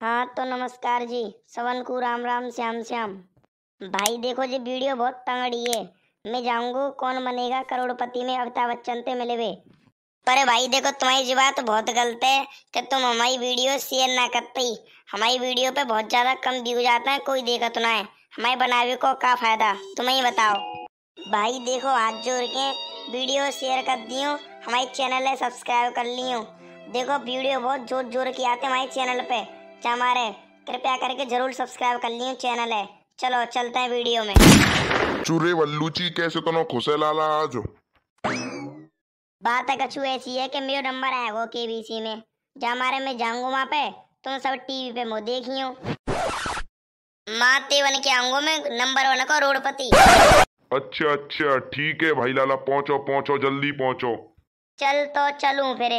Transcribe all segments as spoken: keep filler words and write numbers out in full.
हाँ तो नमस्कार जी। सवन को राम राम श्याम श्याम। भाई देखो जी वीडियो बहुत तंगड़ी है। मैं जाऊंगा कौन बनेगा करोड़पति में अमिताभ बच्चन से मिले वे। पर भाई देखो तुम्हारी जी बात बहुत गलत है कि तुम हमारी वीडियो शेयर ना करते। हमारी वीडियो पे बहुत ज्यादा कम व्यू जाता है, कोई देखा तो ना है। हमारे बनावे को क्या फायदा, तुम ही बताओ। भाई देखो हाथ जोड़ के वीडियो शेयर कर दियो, हमारे चैनल है सब्सक्राइब कर लियो। देखो वीडियो बहुत जोर जोर के आते हमारे चैनल पे, हमारे कृपया करके जरूर सब्सक्राइब कर लियो चैनल है। चलो चलते हैं वीडियो में। चुरे वल्लूची कैसे तो खुश है लाला आज। बात है कछु ऐसी है कि मेरा नंबर आएगा केबीसी में, जहाँ हमारे मैं जाऊंगा वहाँ पे तुम सब टीवी पे मो देखियो। माते बन के आऊंगा मैं नंबर वन का रोडपति। अच्छा अच्छा ठीक है भाई लाला, पहुंचो पहुंचो जल्दी पहुंचो। चल तो चलूं फिर।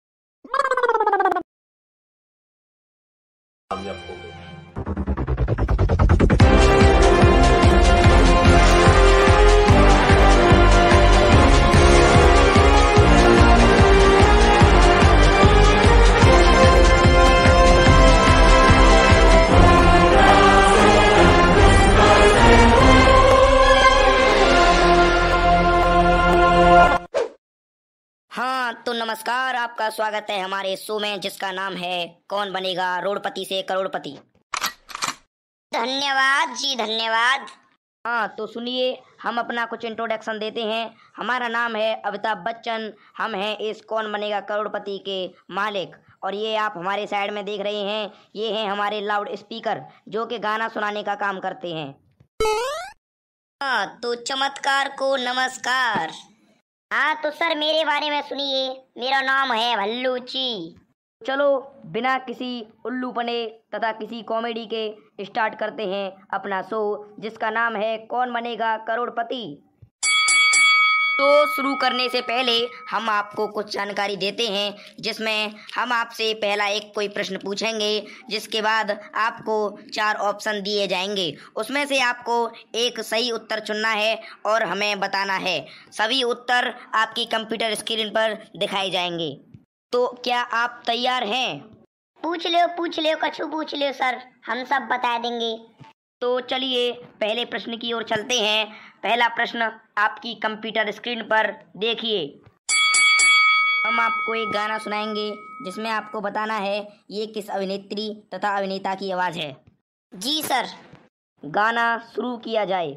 हाँ तो नमस्कार, आपका स्वागत है हमारे शो में जिसका नाम है कौन बनेगा रोडपति से करोड़पति। धन्यवाद जी धन्यवाद। हाँ तो सुनिए, हम अपना कुछ इंट्रोडक्शन देते हैं। हमारा नाम है अमिताभ बच्चन, हम हैं इस कौन बनेगा करोड़पति के मालिक। और ये आप हमारे साइड में देख रहे हैं, ये हैं हमारे लाउड स्पीकर जो कि गाना सुनाने का काम करते हैं। हाँ तो चमत्कार को नमस्कार। हाँ तो सर मेरे बारे में सुनिए, मेरा नाम है भल्लूची। चलो बिना किसी उल्लूपने तथा किसी कॉमेडी के स्टार्ट करते हैं अपना शो जिसका नाम है कौन बनेगा करोड़पति। तो शुरू करने से पहले हम आपको कुछ जानकारी देते हैं, जिसमें हम आपसे पहला एक कोई प्रश्न पूछेंगे, जिसके बाद आपको चार ऑप्शन दिए जाएंगे। उसमें से आपको एक सही उत्तर चुनना है और हमें बताना है। सभी उत्तर आपकी कंप्यूटर स्क्रीन पर दिखाए जाएंगे। तो क्या आप तैयार हैं? पूछ लो पूछ लो कछु पूछ लो सर, हम सब बता देंगे। तो चलिए पहले प्रश्न की ओर चलते हैं। पहला प्रश्न आपकी कंप्यूटर स्क्रीन पर देखिए। हम आपको एक गाना सुनाएंगे जिसमें आपको बताना है ये किस अभिनेत्री तथा अभिनेता की आवाज है। जी सर। गाना शुरू किया जाए।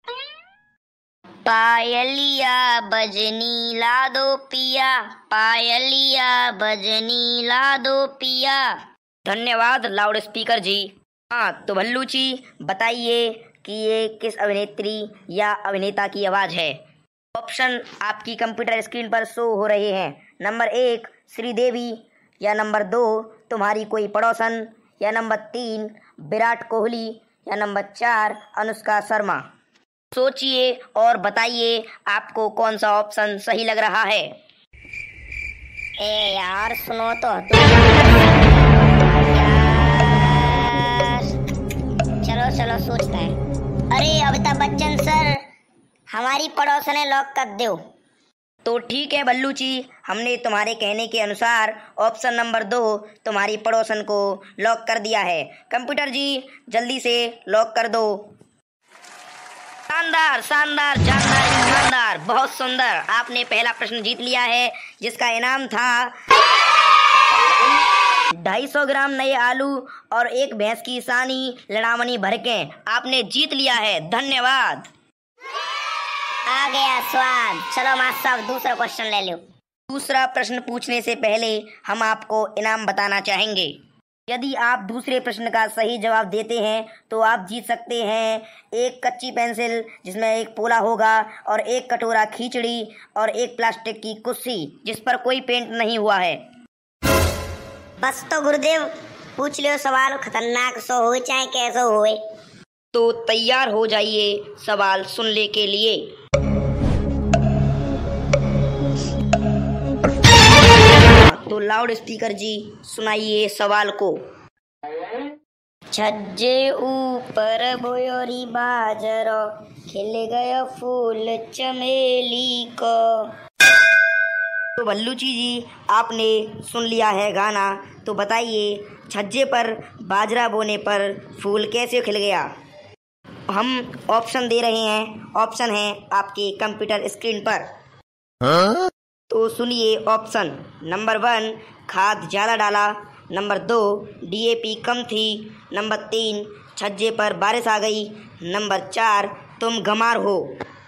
पायलिया बजनी ला दो पिया, पायलिया बजनी ला दो पिया। धन्यवाद लाउड स्पीकर जी। हाँ तो भल्लूची बताइए कि ये किस अभिनेत्री या अभिनेता की आवाज है। ऑप्शन आपकी कंप्यूटर स्क्रीन पर शो हो रहे हैं। नंबर एक श्रीदेवी, या नंबर दो तुम्हारी कोई पड़ोसन, या नंबर तीन विराट कोहली, या नंबर चार अनुष्का शर्मा। सोचिए और बताइए आपको कौन सा ऑप्शन सही लग रहा है। ए यार सुनो तो, चलो चलो सोचता है। अरे अमिताभ बच्चन सर, हमारी पड़ोसन है, लॉक कर दो। तो ठीक है बल्लूची, हमने तुम्हारे कहने के अनुसार ऑप्शन नंबर दो तुम्हारी पड़ोसन को लॉक कर दिया है। कंप्यूटर जी जल्दी से लॉक कर दो। शानदार शानदार जानदार ईमानदार, बहुत सुंदर। आपने पहला प्रश्न जीत लिया है जिसका इनाम था ढाई सौ ग्राम नए आलू और एक भैंस की सानी लड़ामनी भर के। आपने जीत लिया है, धन्यवाद। आ गया स्वाद। चलो मास्टर साहब दूसरा क्वेश्चन ले लो। दूसरा प्रश्न पूछने से पहले हम आपको इनाम बताना चाहेंगे। यदि आप दूसरे प्रश्न का सही जवाब देते हैं तो आप जीत सकते हैं एक कच्ची पेंसिल जिसमें एक पोला होगा, और एक कटोरा खिचड़ी, और एक प्लास्टिक की कुर्सी जिस पर कोई पेंट नहीं हुआ है। बस तो गुरुदेव पूछ लियो सवाल, खतरनाक सो हो चाहे कैसे होए। तो तैयार हो जाइए सवाल सुनने के लिए। तो लाउड स्पीकर जी सुनाइए सवाल को। छज्जे ऊपर बोयोरी बाजरो, खिल गया फूल चमेली को। तो भल्लूची जी आपने सुन लिया है गाना, तो बताइए छज्जे पर बाजरा बोने पर फूल कैसे खिल गया? हम ऑप्शन दे रहे हैं, ऑप्शन है आपके कंप्यूटर स्क्रीन पर। हाँ? तो सुनिए ऑप्शन। नंबर वन, खाद ज़्यादा डाला। नंबर दो, डीएपी कम थी। नंबर तीन, छज्जे पर बारिश आ गई। नंबर चार, तुम गंवार हो।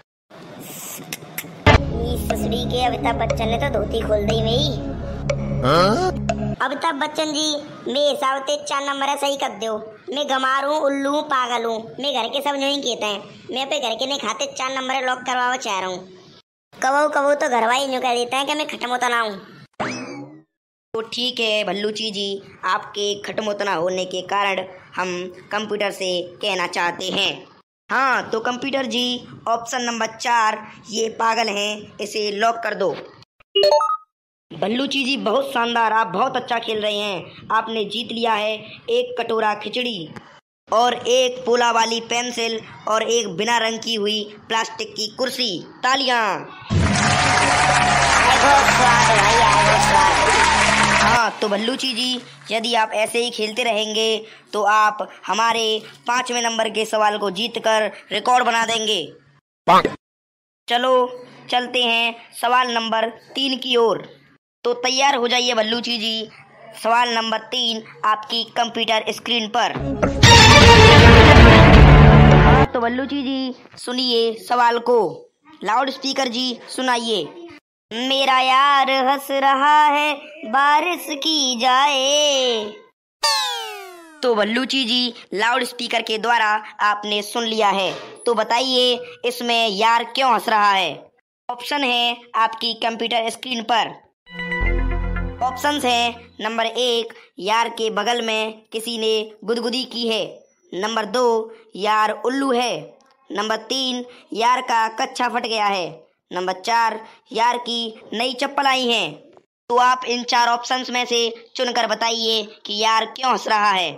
ससुरी के अमिताभ बच्चन ने तो धोती खोल दी मेरी। हाँ? अमिताभ बच्चन जी, मेरे हिसाब से चार नंबर है, सही कर दो। मैं गंवार हूँ, उल्लू हूँ, पागल हूँ। मैं घर के सब नहीं कहते हैं, मैं अपने घर के नहीं खाते। चार नंबर लॉक करवावा चाह रहा हूँ। कबो कबो तो घर वाले यूँ कह देते हैं कि मैं खटमोतना हूँ। तो ठीक है भल्लूची जी, आपके खटमोतना होने के कारण हम कंप्यूटर से कहना चाहते हैं। हाँ तो कंप्यूटर जी, ऑप्शन नंबर चार, ये पागल हैं, इसे लॉक कर दो। भल्लूची जी बहुत शानदार, आप बहुत अच्छा खेल रहे हैं। आपने जीत लिया है एक कटोरा खिचड़ी और एक पोला वाली पेंसिल और एक बिना रंग की हुई प्लास्टिक की कुर्सी। तालियां। हाँ तो भल्लूची जी, यदि आप ऐसे ही खेलते रहेंगे तो आप हमारे पांचवें नंबर के सवाल को जीतकर रिकॉर्ड बना देंगे। चलो चलते हैं सवाल नंबर तीन की ओर। तो तैयार हो जाइए भल्लूची जी, सवाल नंबर तीन आपकी कंप्यूटर स्क्रीन पर। हाँ तो भल्लूची जी, सुनिए सवाल को। लाउड स्पीकर जी सुनाइए। मेरा यार हंस रहा है, बारिश की जाए। तो भल्लूची जी, लाउड स्पीकर के द्वारा आपने सुन लिया है, तो बताइए इसमें यार क्यों हंस रहा है? ऑप्शन है आपकी कंप्यूटर स्क्रीन पर। ऑप्शंस हैं, नंबर एक, यार के बगल में किसी ने गुदगुदी की है। नंबर दो, यार उल्लू है। नंबर तीन, यार का कच्छा फट गया है। नंबर चार, यार की नई चप्पल आई है। तो आप इन चार ऑप्शंस में से चुनकर बताइए कि यार क्यों हंस रहा है।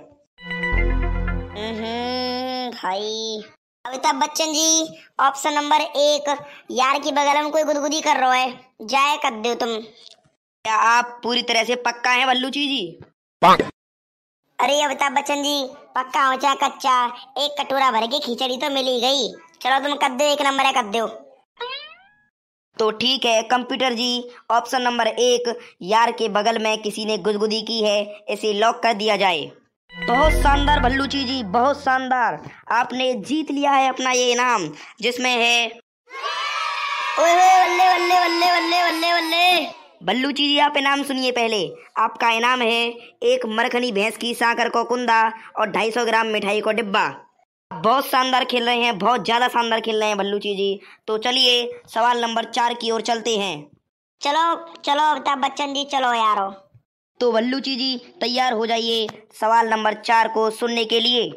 भाई अमिताभ बच्चन जी, ऑप्शन नंबर एक, यार की बगल में कोई गुदगुदी कर रहा है, जाए कर दो तुम। क्या आप पूरी तरह से पक्का हैं भल्लूची जी? अरे अमिताभ बच्चन जी, पक्का हो चाहे कच्चा, एक कटोरा भर के खिचड़ी तो मिल ही गई। चलो तुम कर दो, एक नंबर है, कर दो। तो ठीक है कंप्यूटर जी, ऑप्शन नंबर एक, यार के बगल में किसी ने गुदगुदी की है, इसे लॉक कर दिया जाए। बहुत शानदार भल्लूची जी, बहुत शानदार। आपने जीत लिया है अपना ये इनाम, जिसमें है ओए बल्ले बल्ले बल्ले बल्ले बल्ले बल्ले। भल्लूची जी, आप इनाम सुनिए पहले। आपका इनाम है एक मरखनी भैंस की साकर को कुंदा और ढाई सौ ग्राम मिठाई को डिब्बा। बहुत शानदार खेल रहे हैं, बहुत ज्यादा शानदार खेल रहे हैं भल्लूची जी। तो चलिए सवाल नंबर चार की ओर चलते हैं। चलो चलो अमिताभ बच्चन जी, चलो यारो। तो भल्लूची जी तैयार हो जाइए सवाल नंबर चार को सुनने के लिए।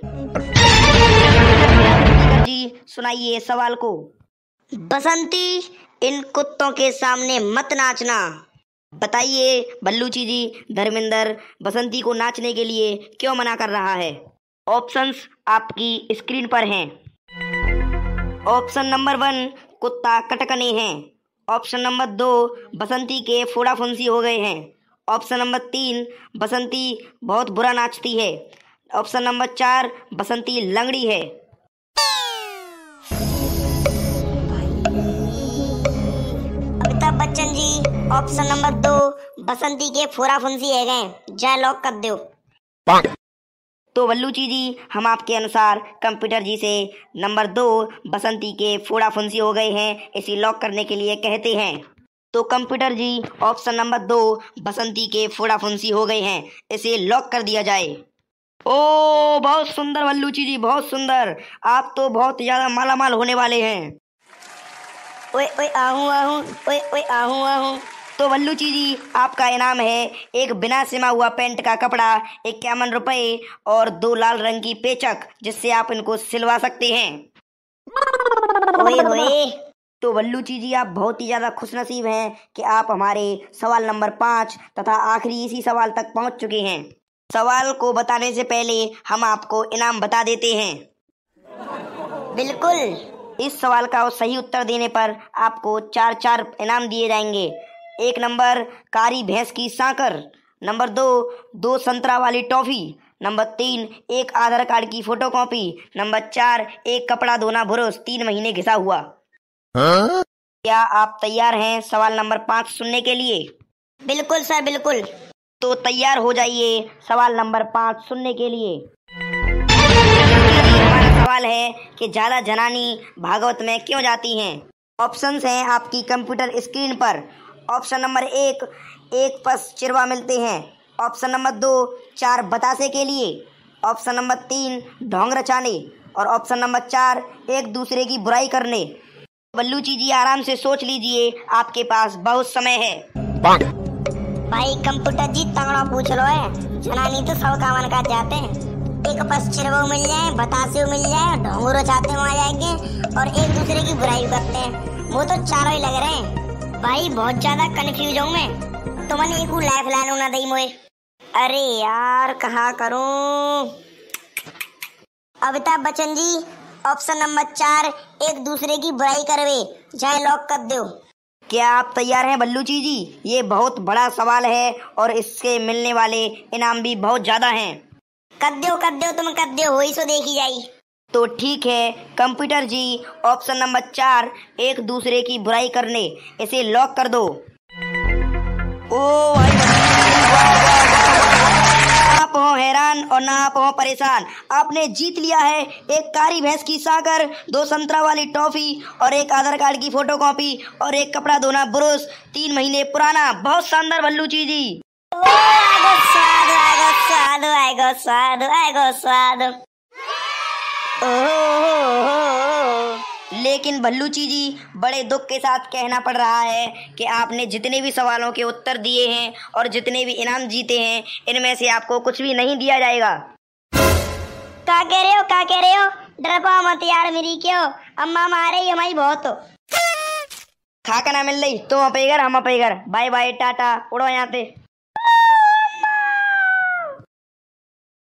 जी सुनाइए सवाल को। बसंती, इन कुत्तों के सामने मत नाचना। बताइए भल्लूची जी, धर्मेंद्र बसंती को नाचने के लिए क्यों मना कर रहा है? ऑप्शंस आपकी स्क्रीन पर हैं। ऑप्शन नंबर वन, कुत्ता कटकने हैं। ऑप्शन नंबर दो, बसंती के फोड़ा फुंसी हो गए हैं। ऑप्शन नंबर तीन, बसंती बहुत बुरा नाचती है। ऑप्शन नंबर चार, बसंती लंगड़ी है। अमिताभ बच्चन जी, ऑप्शन नंबर दो, बसंती के फोड़ा फुंसी है गए, जा लॉक कर दो। तो भल्लूची जी, हम आपके अनुसार कंप्यूटर जी से नंबर दो, बसंती के फोड़ा फुंसी हो गए हैं, इसे लॉक करने के लिए कहते हैं। तो कंप्यूटर जी, ऑप्शन नंबर दो, बसंती के फोड़ा फुंसी हो गए हैं, इसे लॉक कर दिया जाए। ओ बहुत सुंदर भल्लूची जी, बहुत सुंदर। आप तो बहुत ज्यादा मालामाल होने वाले हैं। ओए ओए आहू आहू, ओए ओए आहू आहू। तो भल्लूची जी, आपका इनाम है एक बिना सिमा हुआ पैंट का कपड़ा, इक्यावन रुपए और दो लाल रंग की पेचक, जिससे आप इनको सिलवा सकते हैं। ओए ओए। तो भल्लूची जी, आप बहुत ही ज्यादा खुशनसीब हैं कि आप हमारे सवाल नंबर पाँच तथा आखिरी इसी सवाल तक पहुंच चुके हैं। सवाल को बताने से पहले हम आपको इनाम बता देते हैं। बिल्कुल। इस सवाल का सही उत्तर देने पर आपको चार चार इनाम दिए जाएंगे। एक नंबर, कारी भैंस की साकर। नंबर दो, दो संतरा वाली टॉफी। नंबर तीन, एक आधार कार्ड की फोटोकॉपी। नंबर चार, एक कपड़ा धोना ब्रश तीन महीने घिसा हुआ। हाँ? क्या आप तैयार हैं सवाल नंबर पाँच सुनने के लिए? बिल्कुल सर बिल्कुल। तो तैयार हो जाइए सवाल नंबर पाँच सुनने के लिए। हमारा सवाल है कि ज्यादा जनानी भागवत में क्यों जाती हैं? ऑप्शंस हैं आपकी कंप्यूटर स्क्रीन पर। ऑप्शन नंबर एक, एक पस चिरवा मिलते हैं। ऑप्शन नंबर दो, चार बतासे के लिए। ऑप्शन नंबर तीन, ढोंग रचाने। और ऑप्शन नंबर चार, एक दूसरे की बुराई करने। बल्लूची जी आराम से सोच लीजिए, आपके पास बहुत समय है। भाई कंप्यूटर जी तगड़ा पूछ लो है, जनानी तो सब कामन का जाते हैं। एक पस चिरवा मिल जाए, बतासे मिल जाए, ढोंग रचाते आ जाएंगे और एक दूसरे की बुराई करते हैं। वो तो चारों ही लग रहे हैं। भाई बहुत ज्यादा कंफ्यूज हूँ मैं, तो मैंने एक लाइफ लाइन ना दी मोए। अरे यार कहाँ करूं? अमिताभ बच्चन जी ऑप्शन नंबर चार, एक दूसरे की बुराई करवे, जाए लॉक कर दो। क्या आप तैयार हैं बल्लूची जी? ये बहुत बड़ा सवाल है और इसके मिलने वाले इनाम भी बहुत ज्यादा हैं। कर दो कर दो, तुम कर दो, हो ही सो देखी जाई। तो ठीक है कंप्यूटर जी, ऑप्शन नंबर चार, एक दूसरे की बुराई करने, इसे लॉक कर दो। ओ भाई आप हो हैरान और ना आप हो परेशान, आपने जीत लिया है एक कारी भैंस की साकर, दो संतरा वाली टॉफी और एक आधार कार्ड की फोटोकॉपी और एक कपड़ा धोना ब्रश तीन महीने पुराना। बहुत शानदार बल्लूची जी। ओ आगो स्वाद आगो स्वाद आगो स्वाद आगो स्वाद। लेकिन भल्लूची जी बड़े दुख के साथ कहना पड़ रहा है कि आपने जितने भी सवालों के उत्तर दिए हैं और जितने भी इनाम जीते हैं, इनमें से आपको कुछ भी नहीं दिया जाएगा। क्या कह रहे हो क्या कह रहे हो? डर पाओ मत यार मेरी, क्यों अम्मा मारे हमारी बहुत। खाकर ना मिल रही, तुम अपेगर हम अपेगर। बाय बाय टाटा, उड़ो यहाँ से।